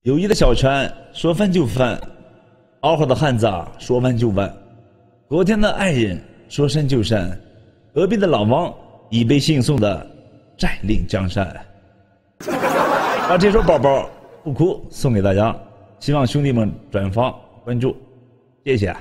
友谊的小船说翻就翻，嗷嗷的汉子啊说弯就弯，昨天的爱人说删就删，隔壁的老王已被信送的占领江山。把这首宝宝不哭送给大家，希望兄弟们转发关注，谢谢。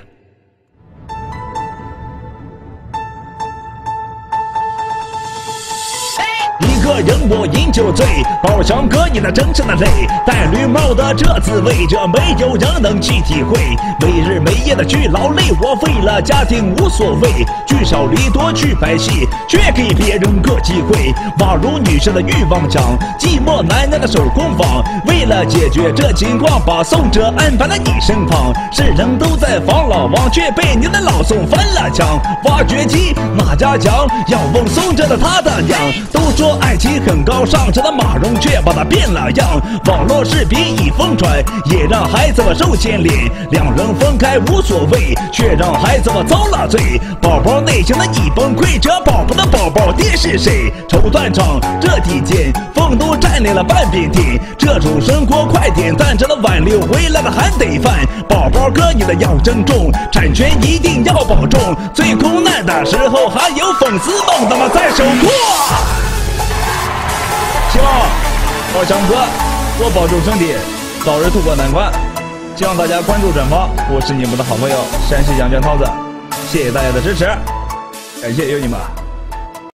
一个人我饮酒醉，饱尝哥你那真正的泪。戴绿帽的这滋味，这没有人能去体会。没日没夜的去劳累，我为了家庭无所谓，聚少离多去拍戏，却给别人个机会。宛如女生的欲望强，寂寞男人的手工坊。为了解决这情况，把宋哲安排在你身旁。世人都在防老王，却被你的老宋翻了墙。挖掘机哪家强？要问宋哲的他的娘。都说爱情很高尚，这的马蓉却把它变了样。网络视频已疯传，也让孩子们受牵连。两人分开无所谓，却让孩子们遭了罪。宝宝内心的已崩溃，这宝宝的宝宝爹是谁？绸缎厂这几天风都占领了半边天，这种生活快点淡，这的挽留回来的还得饭。宝宝哥你的要珍重，产权一定要保重。最苦难的时候还有粉丝们他妈在守护。希望宝强哥多保重身体，早日渡过难关。希望大家关注转发，我是你们的好朋友山西杨江涛子，谢谢大家的支持，感谢有你们。